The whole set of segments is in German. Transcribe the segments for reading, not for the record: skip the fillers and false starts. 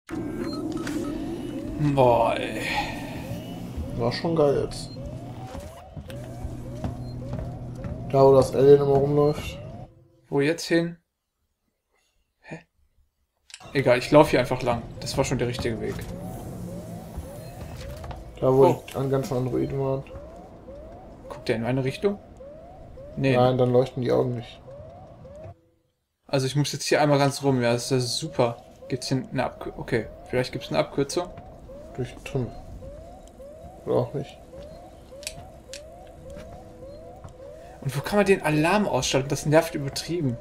Boah, ey. War schon geil jetzt. Da, wo das Alien immer rumläuft. Wo jetzt hin? Hä? Egal, ich laufe hier einfach lang. Das war schon der richtige Weg. Da, wo Oh. die ganzen Androiden waren. Guckt der in meine Richtung? Nee. Nein, dann leuchten die Augen nicht. Also ich muss jetzt hier einmal ganz rum. Ja, das ist super. Gibt's hier eine Abkürzung? Okay, vielleicht gibt es eine Abkürzung. Durch den Tunnel. Oder auch nicht. Und wo kann man den Alarm ausschalten? Das nervt übertrieben.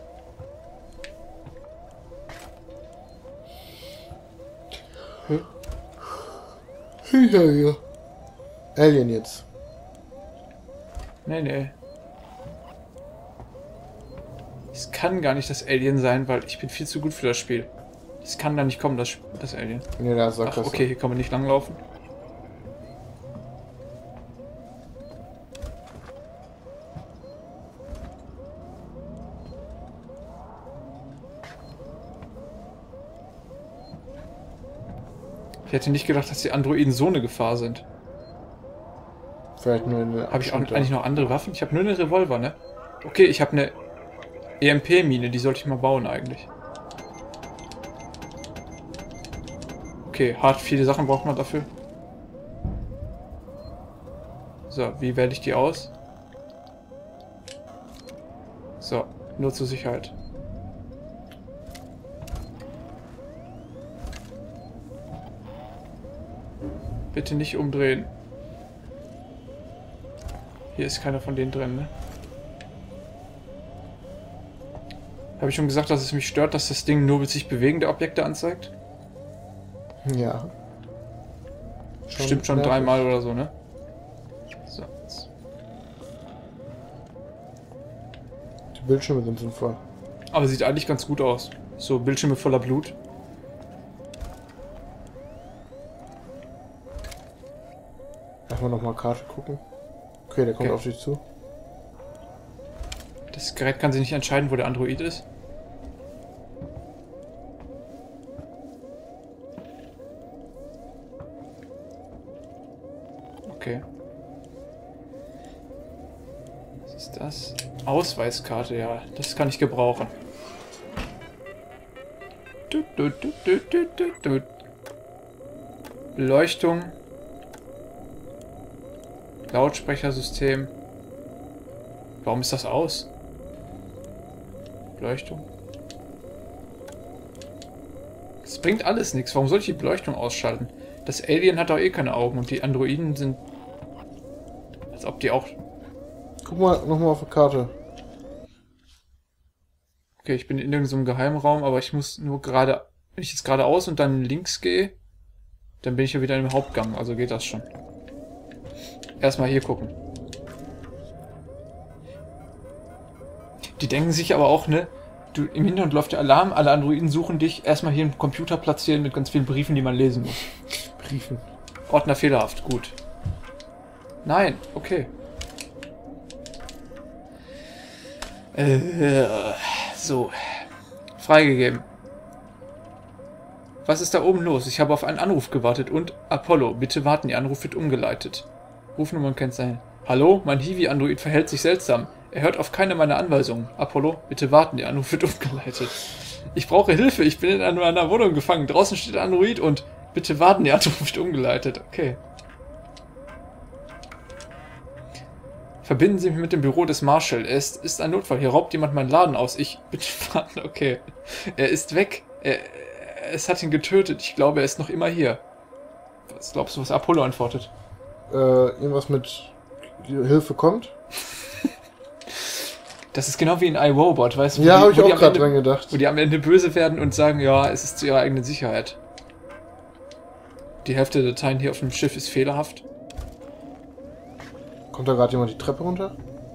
Ja. Alien jetzt. Nee, nee. Es kann gar nicht das Alien sein, weil ich bin viel zu gut für das Spiel. Es kann da nicht kommen, das Alien. Nee, da sagt Ach, das. okay, hier kann man nicht langlaufen. Ich hätte nicht gedacht, dass die Androiden so eine Gefahr sind. Vielleicht nur in der Habe ich auch eigentlich noch andere Waffen? Ich habe nur eine Revolver, ne? Okay, ich habe eine EMP-Mine, die sollte ich mal bauen eigentlich. Okay, hart viele Sachen braucht man dafür. So, wie wähle ich die aus? So, nur zur Sicherheit. Bitte nicht umdrehen. Hier ist keiner von denen drin, ne? Habe ich schon gesagt, dass es mich stört, dass das Ding nur sich bewegende Objekte anzeigt? Ja. Stimmt schon nervig. dreimal oder so, ne? So. Die Bildschirme sind voll. Aber sieht eigentlich ganz gut aus. So, Bildschirme voller Blut. Einfach nochmal Karte gucken. Okay, der kommt Okay. auf dich zu. Das Gerät kann sich nicht entscheiden, wo der Android ist. Okay. Was ist das? Ausweiskarte, ja. Das kann ich gebrauchen. Beleuchtung. Lautsprechersystem. Warum ist das aus? Beleuchtung. Das bringt alles nichts. Warum soll ich die Beleuchtung ausschalten? Das Alien hat doch eh keine Augen und die Androiden sind... Als ob die auch... Guck mal nochmal auf die Karte. Okay, ich bin in irgendeinem Geheimraum, aber ich muss nur gerade... Wenn ich jetzt geradeaus und dann links gehe, dann bin ich ja wieder im Hauptgang. Also geht das schon. Erstmal hier gucken. Die denken sich aber auch, ne? Du, im Hintergrund läuft der Alarm, alle Androiden suchen dich. Erstmal hier einen Computer platzieren mit ganz vielen Briefen, die man lesen muss. Briefen. Ordner fehlerhaft, gut. Nein, okay. So. Freigegeben. Was ist da oben los? Ich habe auf einen Anruf gewartet und Apollo, bitte warten, Ihr Anruf wird umgeleitet. Rufnummern kennzeichnen. Hallo, mein Hiwi-Android verhält sich seltsam. Er hört auf keine meiner Anweisungen. Apollo, bitte warten, Ihr Anruf wird umgeleitet. Ich brauche Hilfe, ich bin in einer Wohnung gefangen. Draußen steht ein Android und bitte warten, Ihr Anruf wird umgeleitet. Okay. Verbinden Sie mich mit dem Büro des Marshall. Es ist ein Notfall. Hier raubt jemand meinen Laden aus. Bitte warten. Okay. Er ist weg. Es hat ihn getötet. Ich glaube, er ist noch immer hier. Was glaubst du, was Apollo antwortet? Irgendwas mit Hilfe kommt? Das ist genau wie in iRobot, weißt du? Ja, habe ich auch am gerade Ende- dran gedacht. Wo die am Ende böse werden und sagen, ja, es ist zu ihrer eigenen Sicherheit. Die Hälfte der Dateien hier auf dem Schiff ist fehlerhaft. Kommt da gerade jemand die Treppe runter?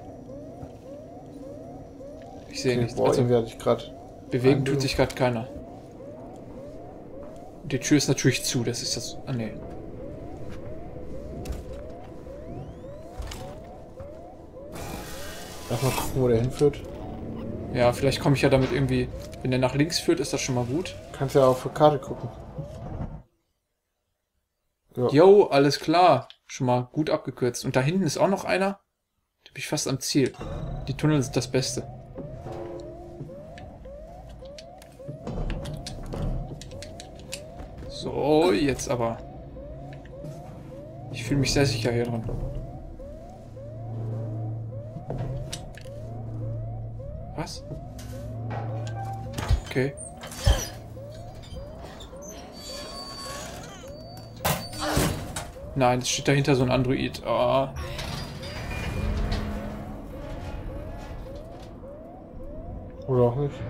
Ich sehe Okay, nichts. boah, Also irgendwie hatte ich gerade... bewegen tut sich gerade keiner. Die Tür ist natürlich zu, das ist das... Ah, nee. Lass mal gucken, wo der hinführt. Ja, vielleicht komme ich ja damit irgendwie... Wenn der nach links führt, ist das schon mal gut. Kannst ja auf die Karte gucken. Ja. Jo, alles klar. Schon mal gut abgekürzt. Und da hinten ist auch noch einer. Da bin ich fast am Ziel. Die Tunnel sind das Beste. So, jetzt aber. Ich fühle mich sehr sicher hier drin. Was? Okay. Nein, es steht dahinter so ein Android. Oh. Oder auch nicht.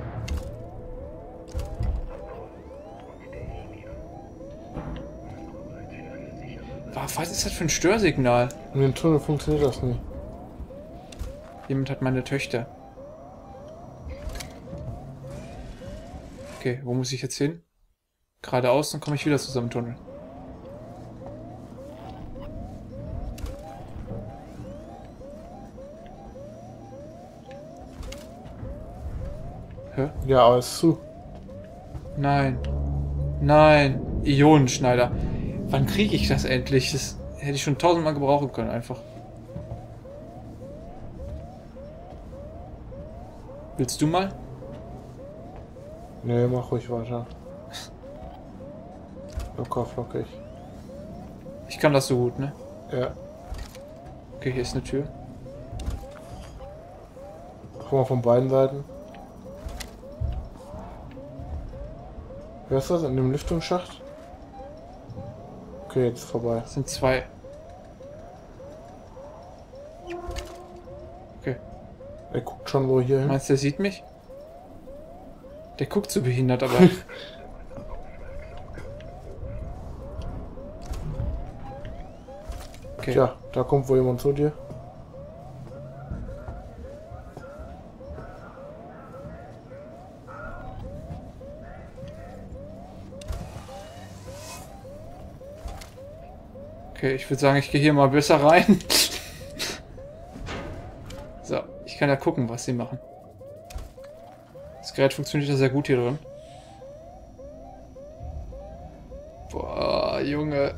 Was ist das für ein Störsignal? In den Tunnel funktioniert das nicht. Jemand hat meine Töchter. Okay, wo muss ich jetzt hin? Geradeaus, dann komme ich wieder zu so einem Tunnel. Hä? Ja, aber ist zu. Nein. Nein. Ionenschneider. Wann kriege ich das endlich? Das hätte ich schon 1000-mal gebrauchen können, einfach. Willst du mal? Nee, mach ruhig weiter. Locker flockig. Ich kann das so gut, ne? Ja. Okay, hier ist eine Tür. Guck mal von beiden Seiten. Wer ist das? In dem Lüftungsschacht? Okay, jetzt vorbei. Das sind zwei. Okay. Er guckt schon so hier hin. Meinst du, der sieht mich? Der guckt so behindert, aber... Okay. Tja, da kommt wohl jemand zu dir. Okay, ich würde sagen, ich gehe hier mal besser rein. So, ich kann ja gucken, was sie machen. Das Gerät funktioniert ja sehr gut hier drin. Boah, Junge.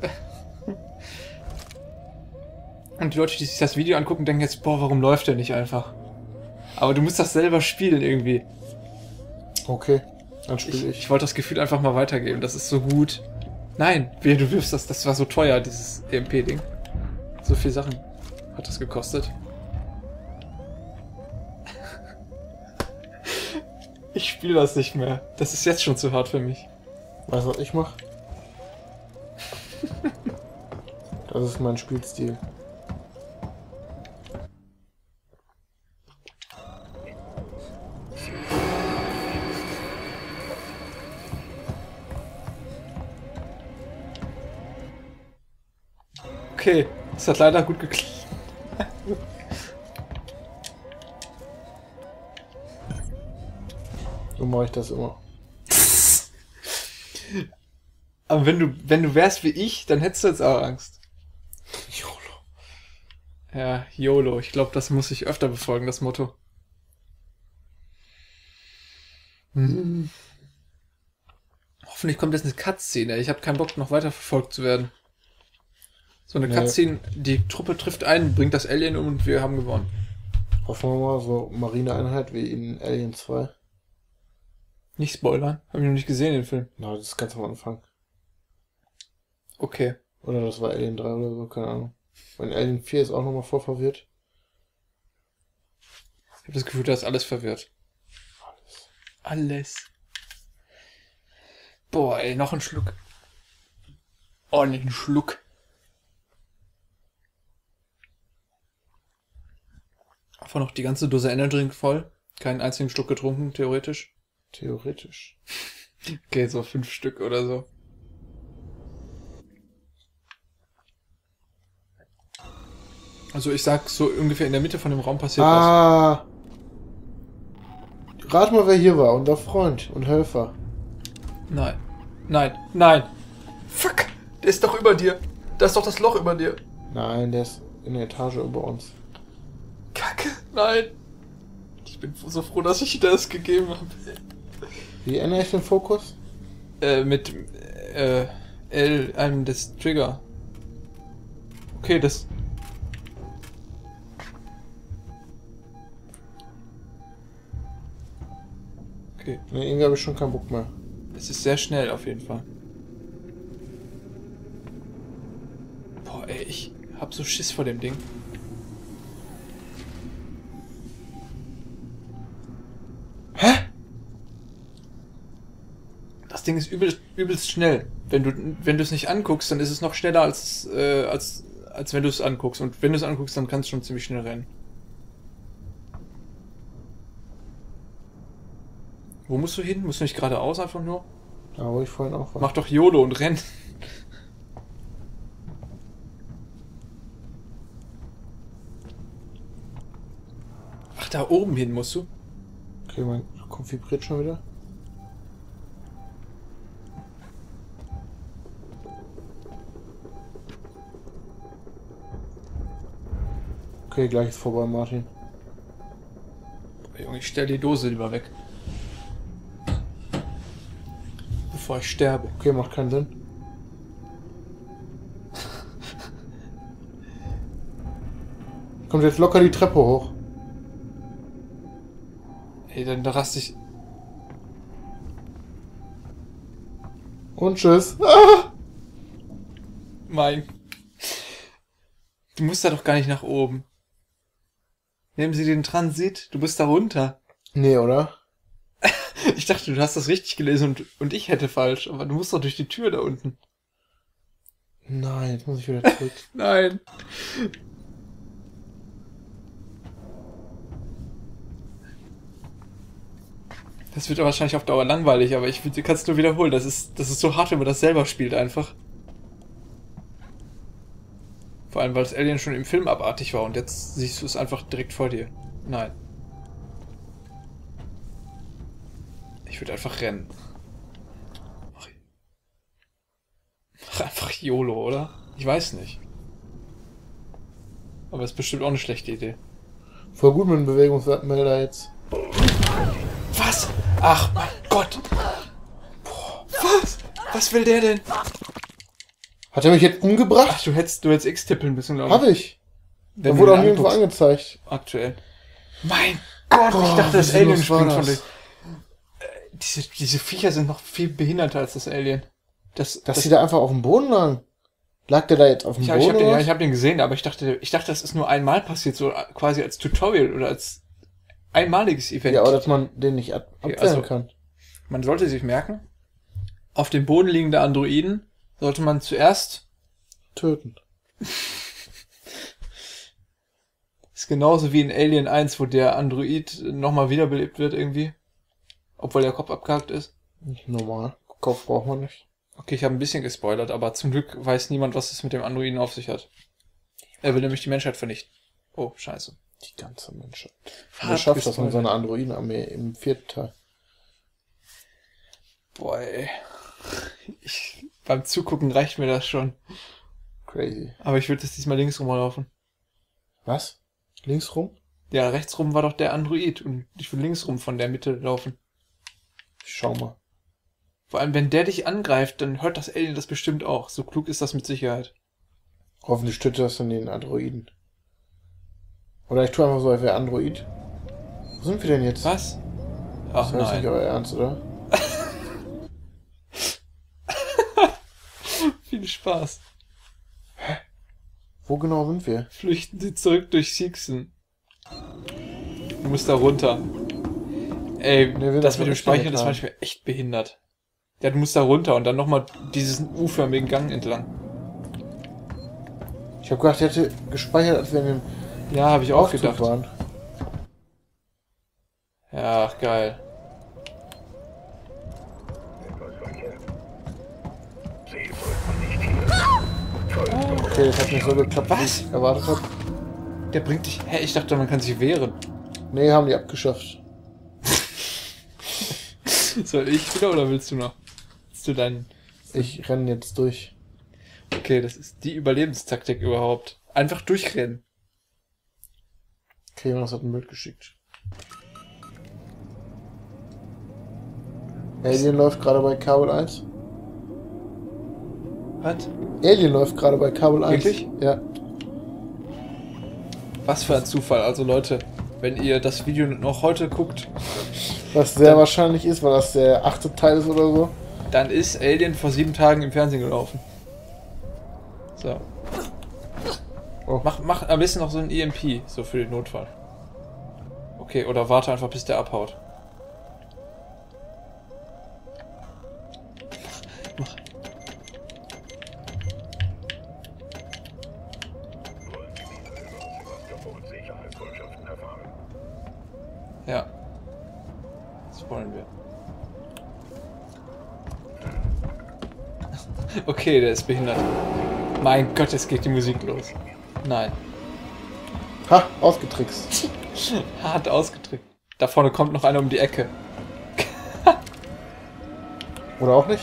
Und die Leute, die sich das Video angucken, denken jetzt, boah, warum läuft der nicht einfach? Aber du musst das selber spielen irgendwie. Okay, dann spiele ich. Ich wollte das Gefühl einfach mal weitergeben, das ist so gut. Nein, wehe, du wirfst das. Das war so teuer, dieses EMP-Ding. So viel Sachen hat das gekostet. Ich spiele das nicht mehr. Das ist jetzt schon zu hart für mich. Weißt du, was ich mache? Das ist mein Spielstil. Okay, das hat leider gut geklappt. So mache ich das immer. Aber wenn du wärst wie ich, dann hättest du jetzt auch Angst. YOLO. Ja, YOLO. Ich glaube, das muss ich öfter befolgen, das Motto. Hm. Hoffentlich kommt jetzt eine Cutscene. Ich habe keinen Bock, noch weiter verfolgt zu werden. So eine Cutscene, die Truppe trifft ein, bringt das Alien um und wir haben gewonnen. Hoffen wir mal, so Marineeinheit wie in Alien 2. Nicht spoilern. Hab ich noch nicht gesehen, den Film. Na, das ist ganz am Anfang. Okay. Oder das war Alien 3 oder so, keine Ahnung. Und Alien 4 ist auch nochmal voll verwirrt. Ich habe das Gefühl, da ist alles verwirrt. Alles. Boah, ey, noch ein Schluck. Ordentlichen Schluck. Einfach noch die ganze Dose Energy Drink voll. Keinen einzigen Schluck getrunken, theoretisch. Theoretisch. Okay, so 5 Stück oder so. Also ich sag, so ungefähr in der Mitte von dem Raum passiert was. Ah! Rat mal, wer hier war. Unser Freund und Helfer. Nein. Nein. Nein. Fuck! Der ist doch über dir. Da ist doch das Loch über dir. Nein, der ist in der Etage über uns. Kacke. Nein. Ich bin so froh, dass ich dir das gegeben habe. Wie ändere ich den Fokus? Mit L, einem des Trigger. Okay, das... Okay. Ne, irgendwie habe ich schon keinen Bock mehr. Es ist sehr schnell auf jeden Fall. Boah, ey, ich hab so Schiss vor dem Ding. Hä? Das Ding ist übelst schnell. Wenn du es nicht anguckst, dann ist es noch schneller als wenn du es anguckst. Und wenn du es anguckst, dann kannst du schon ziemlich schnell rennen. Wo musst du hin? Musst du nicht geradeaus einfach nur? Da wo ich vorhin auch war. Mach doch YOLO und renn. Ach, da oben hin musst du? Okay, mein Kopf vibriert schon wieder. Okay, gleich ist vorbei, Martin. Junge, ich stell die Dose lieber weg. Bevor ich sterbe. Okay, macht keinen Sinn. Kommt jetzt locker die Treppe hoch. Ey, dann raste ich... Und tschüss. Ah! Mein... Du musst da doch gar nicht nach oben. Nehmen Sie den Transit, du musst da runter. Nee, oder? Ich dachte, du hast das richtig gelesen und ich hätte falsch, aber du musst doch durch die Tür da unten. Nein, jetzt muss ich wieder zurück. Nein. Das wird ja wahrscheinlich auf Dauer langweilig, aber ich kann es nur wiederholen. Das ist so hart, wenn man das selber spielt einfach. Vor allem, weil das Alien schon im Film abartig war und jetzt siehst du es einfach direkt vor dir. Nein. Ich würde einfach rennen. Mach einfach YOLO, oder? Ich weiß nicht. Aber das ist bestimmt auch eine schlechte Idee. Voll gut mit dem Bewegungsmelder jetzt. Was? Ach mein Gott! Boah, was? Was will der denn? Hat er mich jetzt umgebracht? Ach, du hättest X tippeln müssen, glaube ich. Hab ich. Wenn Da du wurde ihn auch nirgendwo anguckst. angezeigt. Aktuell. Mein Gott, ich Boah, dachte, das wie Alien sinnlos war springt von das? dir. Diese Viecher sind noch viel behinderter als das Alien. Dass die da einfach auf dem Boden lagen. Lag der da jetzt auf dem Boden? Ich hab den gesehen, aber ich dachte, das ist nur einmal passiert, so quasi als Tutorial oder als einmaliges Event. Ja, aber dass man den nicht abwehren also- kann. Man sollte sich merken, auf dem Boden liegende Androiden sollte man zuerst... Töten. Ist genauso wie in Alien 1, wo der Android nochmal wiederbelebt wird irgendwie. Obwohl der Kopf abgehackt ist. Normal. Kopf braucht man nicht. Okay, ich habe ein bisschen gespoilert, aber zum Glück weiß niemand, was es mit dem Androiden auf sich hat. Er will nämlich die Menschheit vernichten. Oh, scheiße. Die ganze Menschheit. Hart Wer schafft das gespoilert. mit seiner Androidenarmee im 4. Teil? Boah, ey. Beim Zugucken reicht mir das schon. Crazy. Aber ich würde jetzt diesmal links rumlaufen. Was? Links rum? Ja, rechts rum war doch der Android und ich will links rum von der Mitte laufen. Ich schau mal. Vor allem, wenn der dich angreift, dann hört das Alien das bestimmt auch. So klug ist das mit Sicherheit. Hoffentlich stützt das in den Androiden. Oder ich tue einfach so, als wäre Android. Wo sind wir denn jetzt? Was? Ach Das ist nicht nein. euer Ernst, oder? Viel Spaß. Wo genau sind wir? Flüchten Sie zurück durch Siegsen. Du musst da runter. Ey, wir das sind mit dem echt Speichern nicht ist dran. manchmal echt behindert. Ja, du musst da runter und dann nochmal diesen U-förmigen Gang entlang. Ich habe gedacht, ich hätte gespeichert, als wir in dem Ja, habe ich auch Aufzug gedacht. waren. Ja, geil. Okay, das hat nicht so geklappt, Was? wie ich erwartet habe. Der bringt dich... Hä, ich dachte, man kann sich wehren. Nee, haben die abgeschafft. Soll ich wieder oder willst du noch? Willst du deinen... Ich renne jetzt durch. Okay, das ist die Überlebenstaktik überhaupt. Einfach durchrennen. Okay, Jonas hat ein Bild geschickt. Alien läuft gerade bei Kabel 1. Was? Alien läuft gerade bei Kabel 1. Wirklich? Ja. Was für ein Zufall. Also Leute, wenn ihr das Video noch heute guckt, Was sehr wahrscheinlich ist, weil das der 8. Teil ist oder so. dann ist Alien vor 7 Tagen im Fernsehen gelaufen. So. Oh. Mach am besten noch so ein EMP, so für den Notfall. Okay, oder warte einfach, bis der abhaut. Mach. Ja. Das wollen wir. Okay, der ist behindert. Mein Gott, jetzt geht die Musik los. Nein. Ha, ausgetrickst. Hart ausgedrückt. Da vorne kommt noch einer um die Ecke. Oder auch nicht?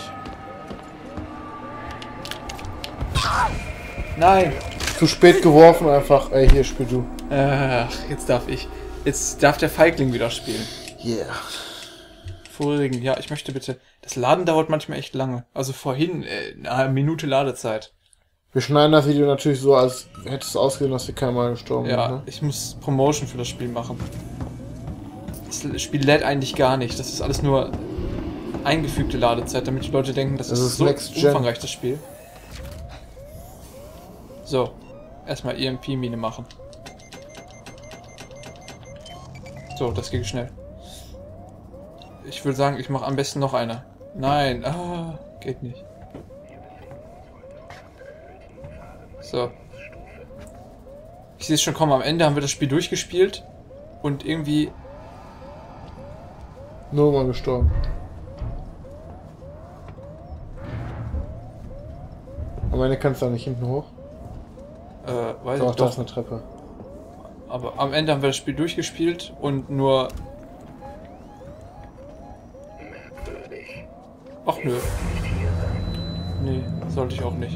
Nein! Zu spät geworfen einfach. Ey, hier, spiel du. Ach, jetzt darf ich. Jetzt darf der Feigling wieder spielen. Yeah. Vorigen, ja, ich möchte bitte. Das Laden dauert manchmal echt lange. Also vorhin, eine Minute Ladezeit. Wir schneiden das Video natürlich so, als hätte es ausgesehen, dass wir keinmal gestorben Ja, sind. Ne? ich muss Promotion für das Spiel machen. Das Spiel lädt eigentlich gar nicht. Das ist alles nur eingefügte Ladezeit, damit die Leute denken, das ist so Next Gen. umfangreich, das Spiel. So, erstmal EMP-Mine machen. So, das ging schnell. Ich würde sagen, ich mache am besten noch eine. Nein, geht nicht. So. Ich sehe es schon kommen, am Ende haben wir das Spiel durchgespielt und irgendwie... Nur mal gestorben. Am Ende kannst du da nicht hinten hoch. Weiß Doch, ich da ist doch. eine Treppe. Aber am Ende haben wir das Spiel durchgespielt und nur... Ach nö. Nee, sollte ich auch nicht.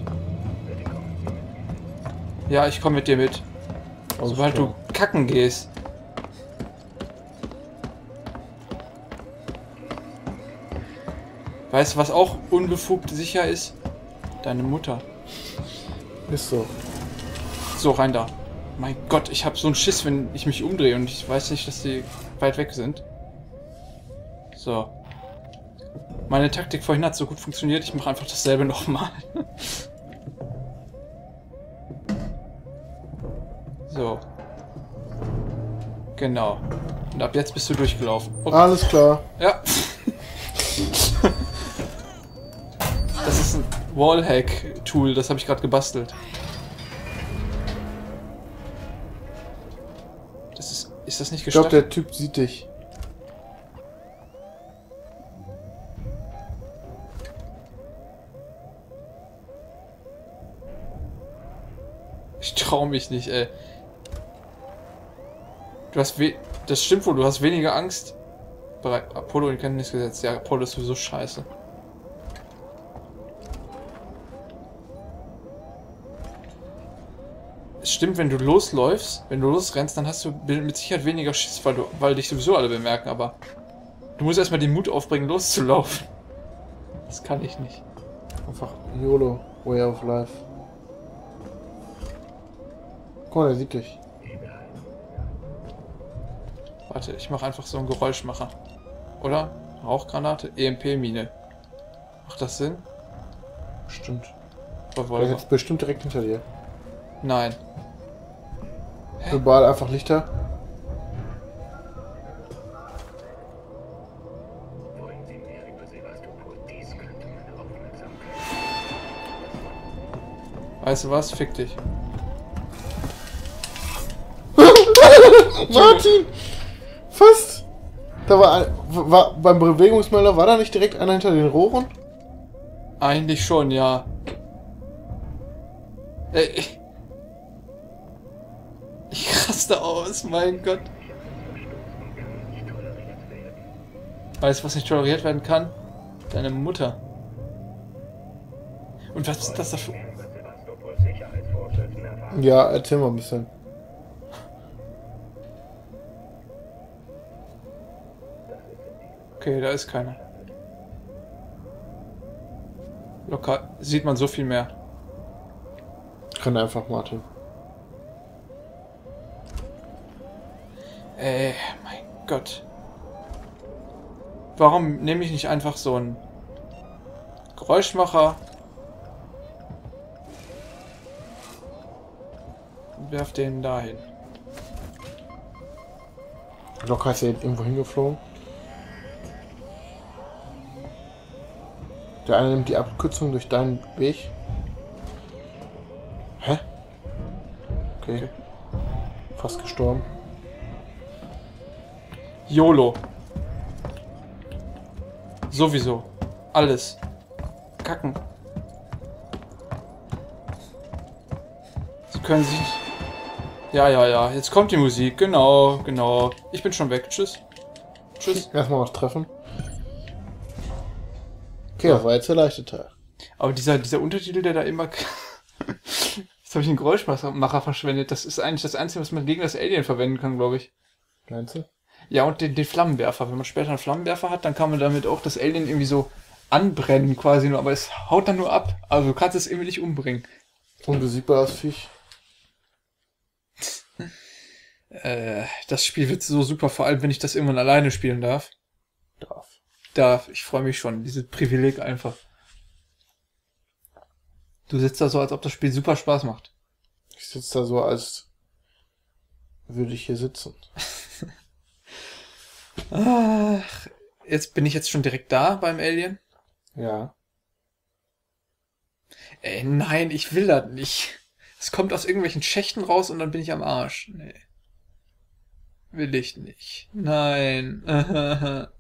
Ja, ich komme mit dir mit. Sobald du kacken gehst. Weißt du, was auch unbefugt sicher ist? Deine Mutter. Ist so. So, rein da. Mein Gott, ich habe so einen Schiss, wenn ich mich umdrehe und ich weiß nicht, dass die weit weg sind. So. Meine Taktik vorhin hat so gut funktioniert, ich mache einfach dasselbe nochmal. So. Genau. Und ab jetzt bist du durchgelaufen. Okay. Alles klar. Ja. Das ist ein Wallhack-Tool, das habe ich gerade gebastelt. Das ist das nicht Ich glaube, gestattet? der Typ sieht dich. Ich trau mich nicht, ey. Du hast das stimmt wohl, du hast weniger Angst. Apollo in Kenntnis gesetzt. Ja, Apollo ist sowieso scheiße. Es stimmt, wenn du losläufst, wenn du losrennst, dann hast du mit Sicherheit weniger Schiss, weil dich sowieso alle bemerken, aber du musst erstmal den Mut aufbringen, loszulaufen. Das kann ich nicht. Einfach YOLO, Way of Life. Guck mal, der sieht dich. Warte, ich mache einfach so einen Geräuschmacher. Oder? Rauchgranate? EMP-Mine. Macht das Sinn? Stimmt. Der ist Revolver. jetzt bestimmt direkt hinter dir. Nein. Überall einfach Lichter. Weißt du was? Fick dich. Martin! Fast! Da war beim Bewegungsmelder, war da nicht direkt einer hinter den Rohren? Eigentlich schon, ja. Ey, ich raste aus, mein Gott. Weißt du, was nicht toleriert werden kann? Deine Mutter. Und was ist das dafür? Ja, erzähl mal ein bisschen. Okay, da ist keiner. Locker sieht man so viel mehr. Kann einfach, Martin. Mein Gott. Warum nehme ich nicht einfach so einen Geräuschmacher und werf den dahin? Locker ist er irgendwo hingeflogen. Der eine nimmt die Abkürzung durch deinen Weg. Hä? Okay. Fast gestorben. YOLO. Sowieso. Alles. Kacken. Sie können sich... Ja. Jetzt kommt die Musik. Genau. Ich bin schon weg. Tschüss. Erstmal noch treffen. Okay, das war jetzt der leichte Teil. Aber dieser Untertitel, der da immer... Jetzt habe ich einen Geräuschmacher verschwendet. Das ist eigentlich das Einzige, was man gegen das Alien verwenden kann, glaube ich. Meinst du? Ja, und den Flammenwerfer. Wenn man später einen Flammenwerfer hat, dann kann man damit auch das Alien irgendwie so anbrennen quasi nur. Aber es haut dann nur ab. Also du kannst es irgendwie nicht umbringen. Unbesiegbares Viech. Das Spiel wird so super, vor allem wenn ich das irgendwann alleine spielen darf. Ich freue mich schon. Dieses Privileg einfach. Du sitzt da so, als ob das Spiel super Spaß macht. Ich sitze da so, als würde ich hier sitzen. Ach, bin ich jetzt schon direkt da beim Alien? Ja. Nein, ich will das nicht. Es kommt aus irgendwelchen Schächten raus und dann bin ich am Arsch. Nee. Will ich nicht. Nein.